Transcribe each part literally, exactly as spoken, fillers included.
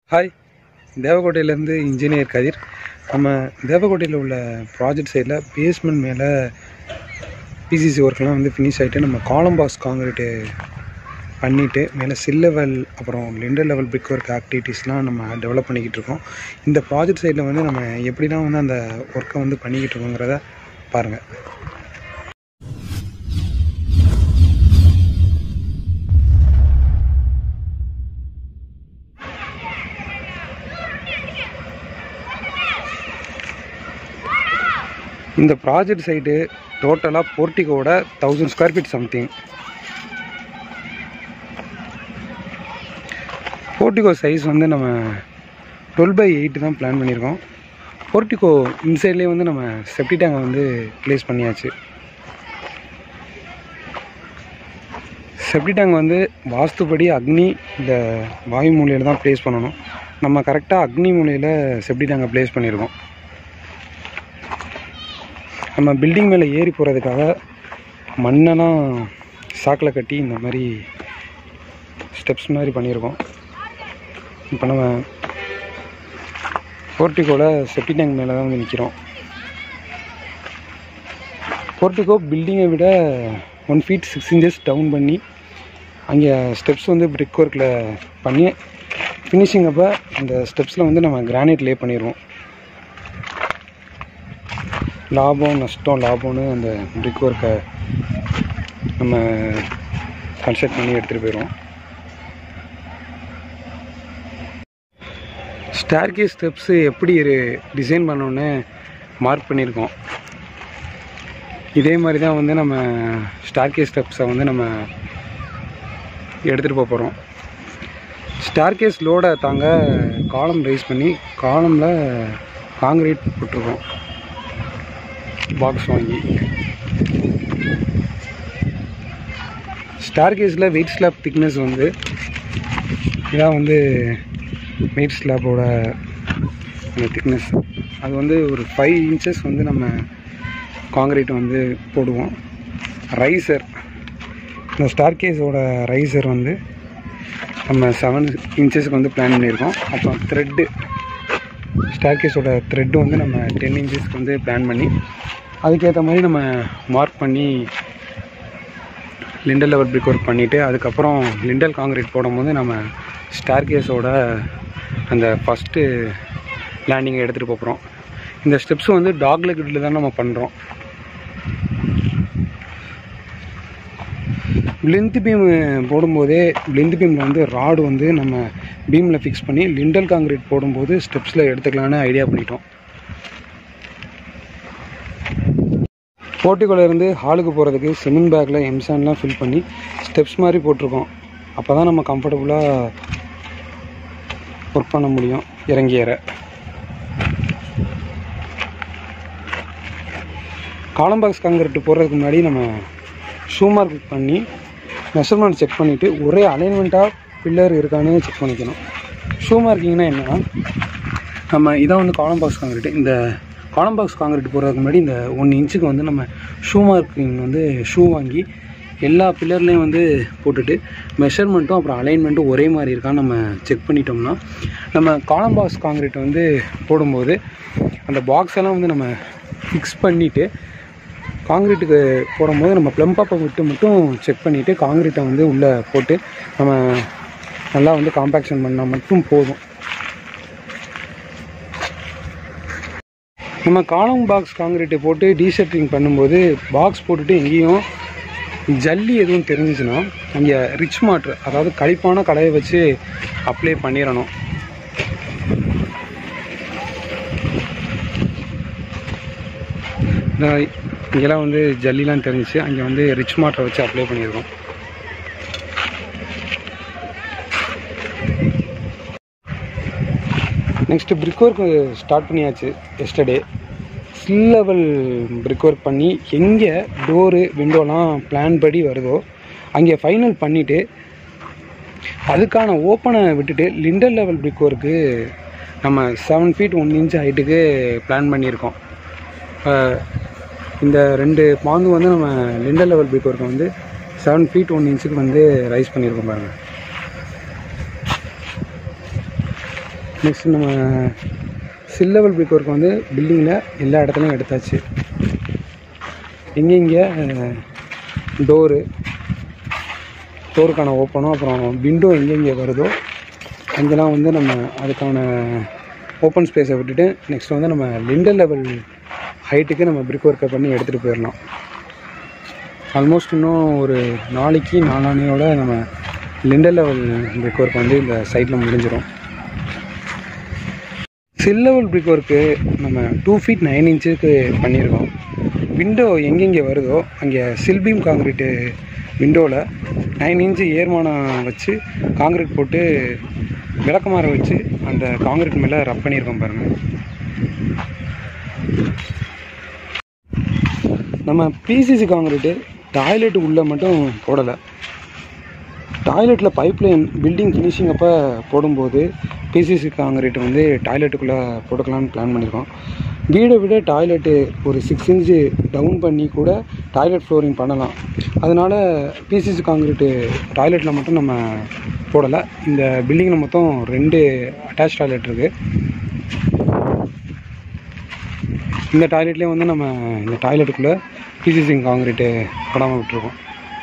Hi, தேவக்கோட்டையிலேருந்து engineer கதிர். நம்ம தேவக்கோட்டையில் உள்ள project சைடில் பேஸ்மெண்ட் மேலே பிசிசி ஒர்க்லாம் வந்து ஃபினிஷ் ஆகிட்டு நம்ம காலம் பாக்ஸ் காங்கிரீட்டு பண்ணிவிட்டு மேலே சில் லெவல் அப்புறம் லிண்டர் லெவல் பிரிக் ஒர்க் ஆக்டிவிட்டீஸ்லாம் நம்ம டெவலப் பண்ணிக்கிட்டு இருக்கோம். இந்த ப்ராஜெக்ட் சைடில் வந்து நம்ம எப்படிலாம் வந்து அந்த ஒர்க்கை வந்து பண்ணிக்கிட்டு இருக்கோங்கிறத பாருங்கள். இந்த ப்ராஜெக்ட் சைட்டு டோட்டலாக போர்ட்டிகோட thousand square feet something. Portico size வந்து நம்ம டுவெல் பை எயிட் தான் பிளான் பண்ணியிருக்கோம். போர்ட்டிகோ இன்சைட்லேயே வந்து நம்ம செப்டி டேங்கை வந்து ப்ளேஸ் பண்ணியாச்சு. செப்டி டேங்க் வந்து வாஸ்துப்படி அக்னி இந்த வாயு மூலையில் தான் ப்ளேஸ் பண்ணணும். நம்ம கரெக்டாக அக்னி மூலையில் செப்டி டேங்கை ப்ளேஸ் பண்ணியிருக்கோம். நம்ம பில்டிங் மேலே ஏறி போகிறதுக்காக மண்ணெல்லாம் சாக்கில் கட்டி இந்த மாதிரி ஸ்டெப்ஸ் மாதிரி பண்ணியிருக்கோம். இப்போ நம்ம போர்ட்டிகோவில் செப்டி டேங்க் மேலே தான் வந்து நிற்கிறோம். போர்ட்டிகோ பில்டிங்கை விட one feet six inches down பண்ணி அங்கே ஸ்டெப்ஸ் வந்து பிரிக் ஒர்க்கில் பண்ணி ஃபினிஷிங் அப்போ அந்த ஸ்டெப்ஸில் வந்து நம்ம கிரானைட் லே பண்ணிடுவோம். லாபம் நஷ்டம் லாபம்னு அந்த பிரிக் ஒர்க்கை நம்ம கன்ஸ்ட்ரக்ட் பண்ணி எடுத்துகிட்டு போயிடுவோம். ஸ்டேர்கேஸ் ஸ்டெப்ஸு எப்படி டிசைன் பண்ணோன்னு மார்க் பண்ணியிருக்கோம். இதே மாதிரி தான் வந்து நம்ம ஸ்டேர்கேஸ் ஸ்டெப்ஸை வந்து நம்ம எடுத்துகிட்டு போக போகிறோம். ஸ்டேர்கேஸ் லோடை தாங்க காலம் ரைஸ் பண்ணி காலமில் காங்கிரீட் போட்டிருக்கோம் பாக்ஸ் வாங்கி. ஸ்டார்கேஸில் வெயிட் ஸ்லாப் திக்னஸ் வந்து இதான் வந்து வெயிட் ஸ்லாப்போட அந்த திக்னஸ். அது வந்து ஒரு ஃபைவ் இன்ச்சஸ் வந்து நம்ம காங்கிரீட் வந்து போடுவோம். ரைசர் இந்த ஸ்டார்கேஸோட ரைசர் வந்து நம்ம செவன் இன்ச்சஸ்க்கு வந்து பிளான் பண்ணியிருக்கோம். அப்புறம் த்ரெட்டு ஸ்டார்கேஸோட த்ரெட்டு வந்து நம்ம டென் இன்ச்சஸ்க்கு வந்து பிளான் பண்ணி அதுக்கேற்ற மாதிரி நம்ம மார்க் பண்ணி லிண்டல் லெவல் பிரிக் ஒர்க் பண்ணிவிட்டு அதுக்கப்புறம் லிண்டல் காங்கிரீட் போடும்போது நம்ம ஸ்டார்கேஸோட அந்த ஃபஸ்ட்டு லேண்டிங்கை எடுத்துகிட்டு போகிறோம். இந்த ஸ்டெப்ஸ் வந்து டாக் லெக்கில் தான் நம்ம பண்ணுறோம். பிளிந்த் பீம் போடும்போதே பிளிந்த் பீமில் வந்து ராடு வந்து நம்ம பீமில் ஃபிக்ஸ் பண்ணி லிண்டல் காங்கிரீட் போடும்போது ஸ்டெப்ஸில் எடுத்துக்கலான்னு ஐடியா பண்ணிட்டோம். போர்ட்டிகோலேருந்து ஹாலுக்கு போகிறதுக்கு சிமெண்ட் பேக்கில் எம்சான்லாம் ஃபில் பண்ணி ஸ்டெப்ஸ் மாதிரி போட்டிருக்கோம். அப்போ தான் நம்ம கம்ஃபர்டபுளாக ஒர்க் பண்ண முடியும் இறங்கி ஏற. காலம் பாக்ஸ் காங்கிரீட் போடுறதுக்கு முன்னாடி நம்ம ஷூ மார்க் பண்ணி மெஷர்மெண்ட் செக் பண்ணிவிட்டு ஒரே அலைன்மெண்ட்டாக பில்லர் இருக்கான்னு செக் பண்ணிக்கணும். ஷூ மார்க்கிங்னா என்னென்னா, நம்ம இதான் வந்து காலம் பாக்ஸ் காங்கிரீட். இந்த காலம் பாக்ஸ் காங்கிரீட் போடுறதுக்கு முன்னாடி இந்த ஒன் இன்ச்சுக்கு வந்து நம்ம ஷூ மார்க்கிங் வந்து ஷூ வாங்கி எல்லா பில்லர்லேயும் வந்து போட்டுட்டு மெஷர்மெண்ட்டும் அப்புறம் அலைன்மெண்ட்டும் ஒரே மாதிரி இருக்கான்னு நம்ம செக் பண்ணிட்டோம்னா நம்ம காலம் பாக்ஸ் காங்கிரீட் வந்து போடும்போது அந்த பாக்ஸ் எல்லாம் வந்து நம்ம ஃபிக்ஸ் பண்ணிவிட்டு காங்கிரீட்டுக்கு போடும்போது நம்ம ப்ளம்பாப்பை விட்டு மட்டும் செக் பண்ணிவிட்டு காங்கிரீட்டை வந்து உள்ளே போட்டு நம்ம நல்லா வந்து காம்பேக்ஷன் பண்ணால் மட்டும் போதும். நம்ம காலம் பாக்ஸ் காங்கிரீட்டை போட்டு டீசெட்ரிங் பண்ணும்போது பாக்ஸ் போட்டுட்டு எங்கேயும் ஜல்லி எதுவும் தெரிஞ்சிச்சுன்னா இங்கே ரிச் மாட்ரு அதாவது கழிப்பான கடையை வச்சு அப்ளை பண்ணிடணும். இங்கெல்லாம் வந்து ஜல்லிலாம் தெரிஞ்சிச்சு, அங்கே வந்து ரிச் மாட்டரை வச்சு அப்ளை பண்ணியிருக்கோம். நெக்ஸ்ட்டு பிரிக் ஒர்க் ஸ்டார்ட் பண்ணியாச்சு. Yesterday sill level brick work பண்ணி எங்கே டோரு விண்டோலாம் பிளான் படி வருதோ அங்கே ஃபைனல் பண்ணிவிட்டு அதுக்கான ஓப்பனை விட்டுட்டு லிண்டல் லெவல் பிரிக் ஒர்க்கு நம்ம செவன் ஃபீட் ஒன் இன்ச் ஹைட்டுக்கு பிளான் பண்ணியிருக்கோம். இந்த ரெண்டு பாந்து வந்து நம்ம லிண்டல் லெவல் பிரிக் ஒர்க்கை வந்து செவன் ஃபீட் ஒன் இன்ச்சுக்கு வந்து ரைஸ் பண்ணியிருக்கோம் பாருங்கள். நெக்ஸ்ட் நம்ம சில் லெவல் பிரிக் ஒர்க் வந்து பில்டிங்கில் எல்லா இடத்துலையும் எடுத்தாச்சு. எங்கெங்கே டோரு டோருக்கான ஓப்பனும் அப்புறம் விண்டோ எங்கெங்கே வருதோ அங்கெல்லாம் வந்து நம்ம அதுக்கான ஓப்பன் ஸ்பேஸை விட்டுட்டு நெக்ஸ்ட் வந்து நம்ம லிண்டல் லெவல் ஹைட்டுக்கு நம்ம பிரிக் ஒர்க்கை பண்ணி எடுத்துகிட்டு போயிடலாம். ஆல்மோஸ்ட் இன்னும் ஒரு நாளைக்கு நாளானையோட நம்ம லிண்டல் லெவல் பிரிக் ஒர்க் வந்து இந்த சைட்டில் முடிஞ்சிடும். சில் லெவல் பிரிக் ஒர்க்கு நம்ம டூ ஃபீட் நைன் இன்ச்சுக்கு பண்ணியிருக்கோம். விண்டோ எங்கெங்கே வருதோ அங்கே சில்பீம் காங்கிரீட்டு விண்டோவில் நைன் இன்ச்சு ஏர்மானம் வச்சு காங்கிரீட் போட்டு விளக்கமாற வச்சு அந்த காங்கிரீட் மேலே ரப் பண்ணியிருக்கோம் பாருங்கள். நம்ம பிசிசி காங்கிரீட்டு டாய்லெட்டு உள்ளே மட்டும் போடலை. டாய்லெட்டில் பைப் லைன் பில்டிங் ஃபினிஷிங் அப்போ போடும்போது பிசிசி காங்கிரீட் வந்து டாய்லெட்டுக்குள்ளே போட்டுக்கலான்னு பிளான் பண்ணியிருக்கோம். வீடை விட டாய்லெட்டு ஒரு சிக்ஸ் இன்ச்சு டவுன் பண்ணி கூட டாய்லெட் ஃப்ளோரிங் பண்ணலாம். அதனால் பிசிசி காங்கிரீட்டு டாய்லெட்டில் மட்டும் நம்ம போடலை. இந்த பில்டிங்கில் மொத்தம் ரெண்டு அட்டாச் டாய்லெட் இருக்குது. இந்த டாய்லெட்லேயே வந்து நம்ம இந்த டாய்லெட்டுக்குள்ளே பிசிசி காங்கிரீட்டு போடாமல் விட்டுருக்கோம்.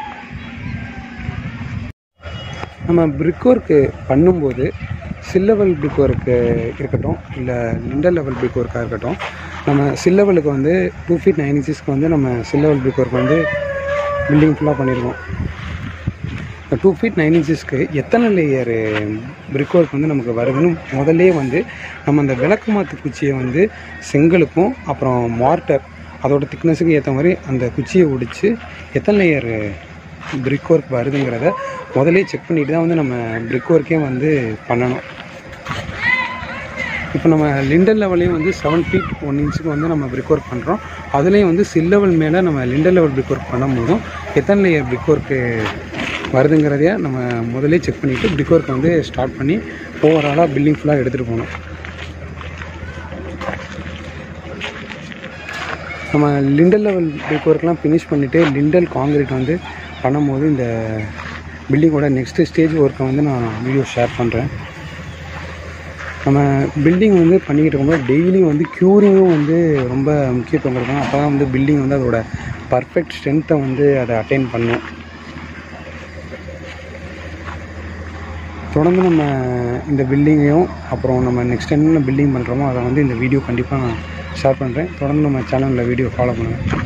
நம்ம பிரிக் ஒர்க்கு பண்ணும்போது சில் லெவல் பிரிக் ஒர்க்கு இருக்கட்டும் இல்லை லிண்டல் லெவல் பிரிக் ஒர்க்காக இருக்கட்டும், நம்ம சில் லெவலுக்கு வந்து டூ ஃபீட் நைன் இன்ச்சஸ்க்கு வந்து நம்ம சில் லெவல் பிரிக் ஒர்க் வந்து பில்டிங் ஃபுல்லாக பண்ணியிருக்கோம். இந்த டூ ஃபீட் நைன் இன்ச்சஸ்க்கு எத்தனை லேயர் பிரிக் ஒர்க் வந்து நமக்கு வருதுன்னு முதல்லே வந்து நம்ம அந்த விளக்கு மாற்று குச்சியை வந்து செங்கலுக்கும் அப்புறம் மார்ட்டர் அதோட திக்னஸுக்கு ஏற்ற மாதிரி அந்த குச்சியை ஒடிச்சு எத்தனை லேயர் பிரிக் ஒர்க் வருதுங்கிறத முதலே செக் பண்ணிட்டு தான் வந்து நம்ம பிரிக் ஒர்க்கே வந்து பண்ணணும். இப்போ நம்ம லிண்டல் லெவலையும் வந்து செவன் ஃபீட் ஒன் இன்ச்சுக்கு வந்து நம்ம பிரிக் ஒர்க் பண்ணுறோம். அதுலேயும் வந்து சில் லெவல் மேலே நம்ம லிண்டல் லெவல் பிரிக் ஒர்க் பண்ணும்போதும் எத்தனை லேயர் பிரிக் ஒர்க்கு வருதுங்கிறதையே நம்ம முதலே செக் பண்ணிவிட்டு பிரிக் ஒர்க் வந்து ஸ்டார்ட் பண்ணி ஓவராலாக பில்டிங் ஃபுல்லாக எடுத்துகிட்டு போகணும். நம்ம லிண்டல் லெவல் பிரிக் ஒர்க்லாம் ஃபினிஷ் பண்ணிவிட்டு லிண்டல் காங்கிரீட் வந்து பண்ணும்போது இந்த பில்டிங்கோட நெக்ஸ்ட்டு ஸ்டேஜ் ஒர்க்கை வந்து நான் வீடியோ ஷேர் பண்ணுறேன். நம்ம பில்டிங் வந்து பண்ணிக்கிட்டு இருக்கும்போது டெய்லியும் வந்து க்யூரிங்கும் வந்து ரொம்ப முக்கியத்துவம் கொடுக்கணும். அப்போ தான் வந்து பில்டிங் வந்து அதோட பர்ஃபெக்ட் ஸ்ட்ரென்த்தை வந்து அதை அட்டைன் பண்ணும். தொடர்ந்து நம்ம இந்த பில்டிங்கையும் அப்புறம் நம்ம நெக்ஸ்ட் என்னென்ன பில்டிங் பண்ணுறோமோ அதை வந்து இந்த வீடியோ கண்டிப்பாக நான் ஷேர் பண்ணுறேன். தொடர்ந்து நம்ம சேனலில் வீடியோ ஃபாலோ பண்ணுங்கள்.